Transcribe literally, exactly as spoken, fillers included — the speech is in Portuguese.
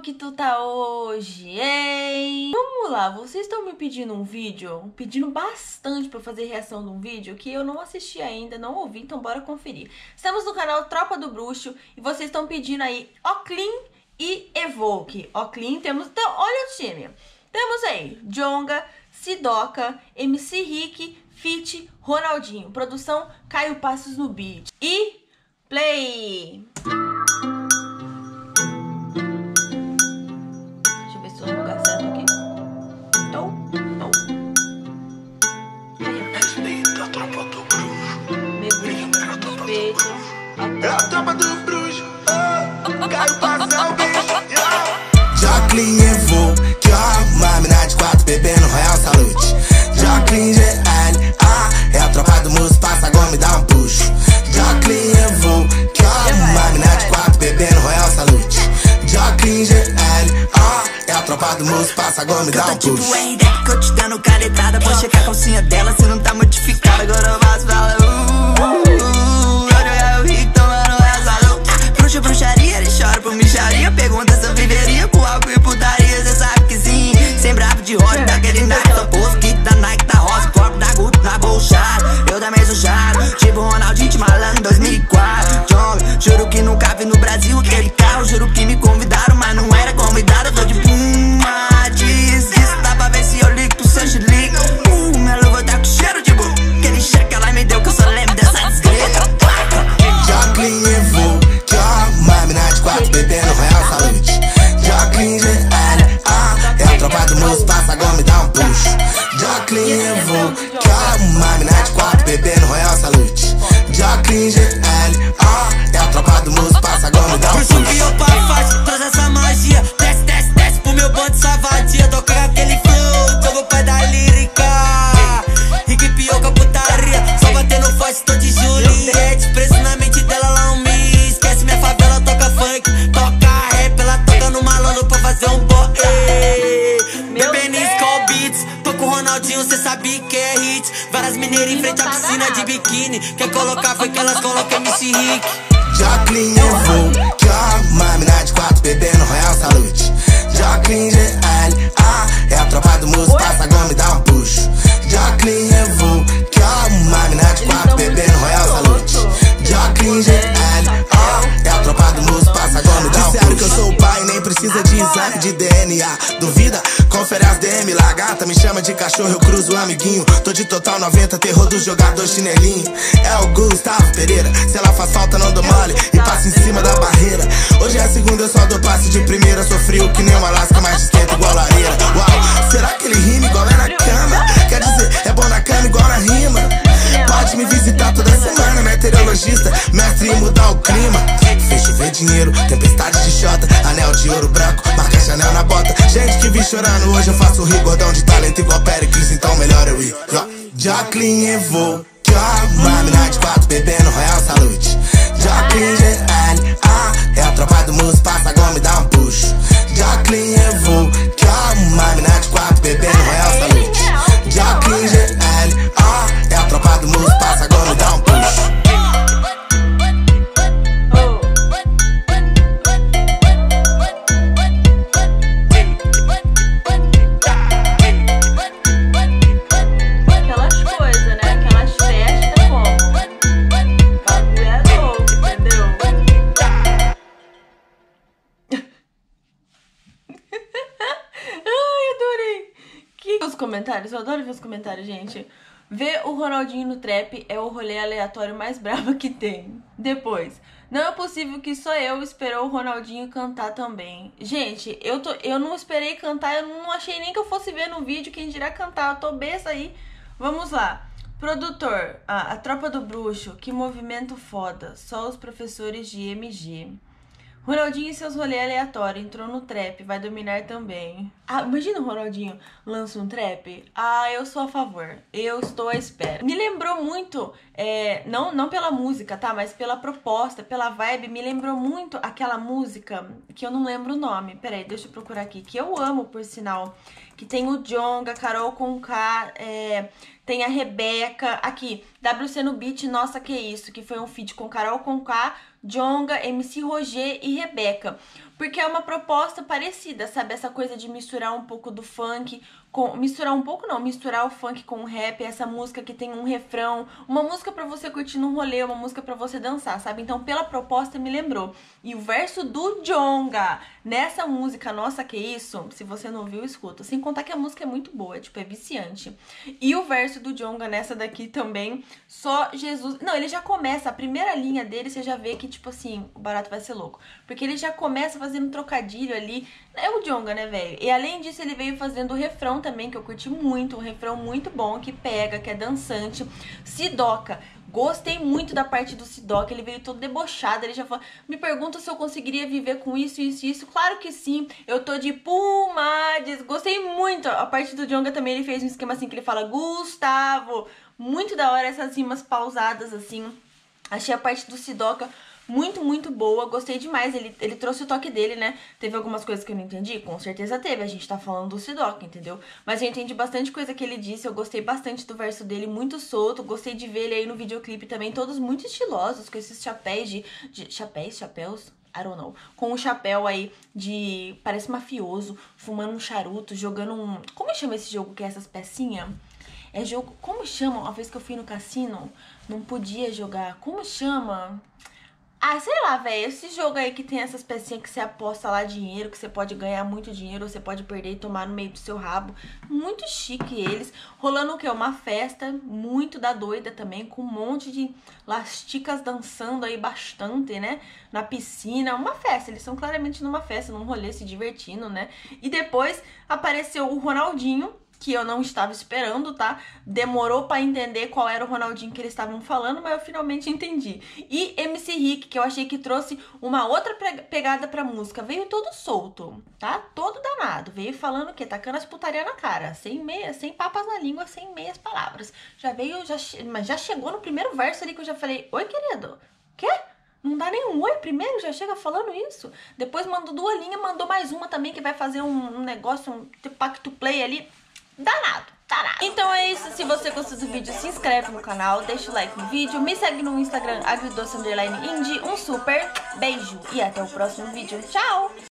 que tu tá hoje, hein? Vamos lá, vocês estão me pedindo um vídeo, pedindo bastante pra eu fazer reação de um vídeo que eu não assisti ainda, não ouvi, então bora conferir. Estamos no canal Tropa do Bruxo e vocês estão pedindo aí Oclean e Evoke. Oclean temos, então, olha o time. Temos aí Djonga, Sidoca, M C Rick, Fit, Ronaldinho. Produção Caio Passos no beat. E play! Deixa eu ver se tô no lugar certo aqui. Tô, tô. Respeita a tropa do bruxo. Mergulho no peito. É a tropa do bruxo. Oh, Caio Passos é o bicho. Jacqueline Evoke, ó, uma mina de quatro bebendo Royal Salute. Jacqueline G L, ah, é a tropa do muso, passa agora me dá um puxo. Jacqueline Evoke, ó, uma mina de quatro bebendo Royal Salute. Jacqueline G L, ah, é a tropa do muso, passa agora me dá um puxo. Tipo R D que eu te dando caretada, vou checar a calcinha dela se não tá modificada. Agora eu faço fala, uh, uh, eu jogar o rico tomando essa luta. Bruxa, bruxaria, ele chora por micharia. Pergunta se eu viveria por algo e putaria. Cê sabe que sim, sem bravo de roda, daquele Nike, só posto, kit da Nike, da Rosa, corpo da Gucci, na bolsada. Eu também sou chato, tipo Ronaldinho, te malando em dois mil e quatro. Djonga, juro que nunca vi no Brasil aquele carro. Juro que me convidaram, mas não era convidado. Eu tô de puma, diz isso, dá pra ver se eu ligo pro seu chilico. Uh, minha luva tá com cheiro de bu. Aquele cheque ela me deu que eu só lembro dessa desgreta. Jacqueline Evoke, ó, uma mina de quatro bebendo Royal Salute. Jacqueline G L, ah, é a tropa do muso, passa agora me dá um puxo. Jacqueline Evoke, ó, uma mina de quatro bebendo Royal Salute. Jacqueline G L, ah, é a tropa do muso, passa agora me dá um puxo. Subiu pra faixa, traz essa magia. Desce, desce, desce pro meu bonde, só vadia. Toca aquele flow, jogo pai da lírica. Rick pioca, putaria, só batendo forte, tô de Juliette. Preso na mente dela, ela não me esquece. Minha favela toca funk, toca rap. Ela toca no malandro pra fazer um boé. Bebendo Skull Beats, tô com o Ronaldinho, cê sabe que é hit. Várias mineiras em frente à piscina de biquíni. Quer colocar, foi que elas colocam M C Rick. Jacqueline Evoke, ó, uma mina de quatro bebendo Royal Salute. Jacqueline G L, ah, é a tropa do muso, passa agora me dá um puxo. Jacqueline Evoke, ó, uma mina de quatro bebendo Royal Salute. Jacqueline G L, ah, é a tropa do muso, passa agora me dá um puxo. Disseram que eu sou o pai, nem precisa de exame de D N A. Duvida? Confere as D M lá, gata, me chama de cachorro, eu cruzo o amiguinho. Tô de total noventa, terror do jogador chinelinho. É o Gustavo Pereira, se ela faz falta não dou mole e passa em cima da barreira. Hoje é a segunda, eu só dou passe de primeira. Sou frio que nem uma lasca, mas esquenta igual lareira. Uau, será que ele rima igual é na cama? Quer dizer, é bom na cama igual na rima. Pode me visitar toda semana, meteorologista, mestre em mudar o clima. Fez chover dinheiro, tempestade de xota, anel de ouro branco, marca Chanel na bota. Gente que vi chorando, hoje eu faço rir, gordão de talento igual Pericles, então melhor eu ir. Jacqueline Evoke, ó, uma mina de quatro bebendo Royal Salute. Jacqueline G L, ah, é a tropa do muso, passa agora me dá um puxo. Jacqueline Evoke, ó, uma mina de quatro bebendo Royal Salute. Jacqueline G L, ah, é a tropa do muso, passa agora me dá um puxo. Comentários, eu adoro ver os comentários, gente. Ver o Ronaldinho no trap é o rolê aleatório mais brabo que tem. Depois, não é possível que só eu esperou o Ronaldinho cantar também. Gente, eu, tô, eu não esperei cantar, eu não achei nem que eu fosse ver no vídeo quem dirá cantar. Eu tô besta aí. Vamos lá. Produtor, ah, a tropa do bruxo, que movimento foda. Só os professores de M G. Ronaldinho e seus rolês aleatórios, entrou no trap, vai dominar também. Ah, imagina o Ronaldinho lança um trap. Ah, eu sou a favor, eu estou à espera. Me lembrou muito, é, não, não pela música, tá? Mas pela proposta, pela vibe, me lembrou muito aquela música que eu não lembro o nome. Peraí, deixa eu procurar aqui, que eu amo, por sinal. que tem o Djonga, Carol Conká, é, tem a Rebeca, aqui, W C no Beat, Nossa Que Isso, que foi um feat com Carol Conká, Djonga, M C Roger e Rebeca. Porque é uma proposta parecida, sabe? Essa coisa de misturar um pouco do funk, com, misturar um pouco não, misturar o funk com o rap, essa música que tem um refrão, uma música pra você curtir num rolê, uma música pra você dançar, sabe? Então, pela proposta, me lembrou. E o verso do Djonga nessa música, Nossa Que Isso, se você não ouviu, escuta. Sem contar que a música é muito boa, tipo, é viciante. E o verso do Djonga nessa daqui também, só Jesus... Não, ele já começa, a primeira linha dele, você já vê que, tipo assim, o barato vai ser louco. Porque ele já começa fazendo um trocadilho ali. É o Djonga, né, velho? E além disso, ele veio fazendo o refrão também, que eu curti muito. Um refrão muito bom, que pega, que é dançante. Sidoca. Gostei muito da parte do Sidoca, ele veio todo debochado, ele já falou, me pergunta se eu conseguiria viver com isso, isso, isso. Claro que sim, eu tô de Pumades. Gostei muito. A parte do Djonga também, ele fez um esquema assim, que ele fala, Gustavo. Muito da hora essas rimas pausadas, assim. Achei a parte do Sidoca muito, muito boa, gostei demais, ele, ele trouxe o toque dele, né? Teve algumas coisas que eu não entendi? Com certeza teve, a gente tá falando do Sidoca, entendeu? Mas eu entendi bastante coisa que ele disse, eu gostei bastante do verso dele, muito solto, gostei de ver ele aí no videoclipe também, todos muito estilosos, com esses chapéus de... de chapéus? Chapéus? I don't know. Com um chapéu aí de... parece mafioso, fumando um charuto, jogando um... Como chama esse jogo que é essas pecinhas? É jogo... Como chama? Uma vez que eu fui no cassino, não podia jogar. Como chama? Ah, sei lá, velho, esse jogo aí que tem essas pecinhas que você aposta lá dinheiro, que você pode ganhar muito dinheiro, ou você pode perder e tomar no meio do seu rabo. Muito chique eles. Rolando o quê? Uma festa muito da doida também, com um monte de lasticas dançando aí bastante, né? Na piscina, uma festa. Eles são claramente numa festa, num rolê, se divertindo, né? E depois apareceu o Ronaldinho, que eu não estava esperando, tá? Demorou pra entender qual era o Ronaldinho que eles estavam falando, mas eu finalmente entendi. E M C Rick, que eu achei que trouxe uma outra pegada pra música. Veio todo solto, tá? Todo danado. Veio falando o quê? Tacando as putaria na cara. Sem meia, sem papas na língua, sem meias palavras. Já veio, já, mas já chegou no primeiro verso ali que eu já falei, oi, querido, quê? Não dá nem um oi primeiro, já chega falando isso. Depois mandou duas linhas, mandou mais uma também que vai fazer um, um negócio, um pacto play ali. Danado, danado. Então é isso, se você gostou do vídeo, se inscreve no canal, deixa o like no vídeo, me segue no Instagram, agridoce underline indie. Um super beijo e até o próximo vídeo. Tchau!